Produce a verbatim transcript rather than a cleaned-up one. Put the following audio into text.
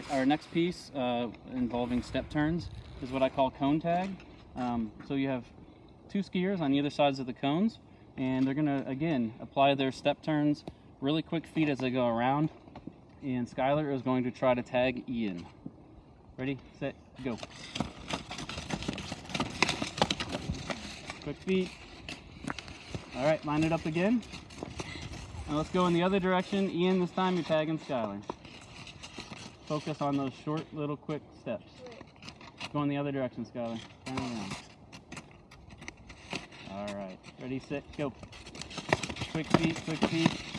right, our next piece uh, involving step turns is what I call cone tag. Um, so you have two skiers on either sides of the cones, and they're gonna, again, apply their step turns, really quick feet as they go around, and Skylar is going to try to tag Ian. Ready, set, go. Quick feet. All right, line it up again. Now let's go in the other direction. Ian, this time you're tagging Skylar. Focus on those short, little, quick steps. Go in the other direction, Skylar. Turn around. All right, ready, set, go. Quick feet, quick feet.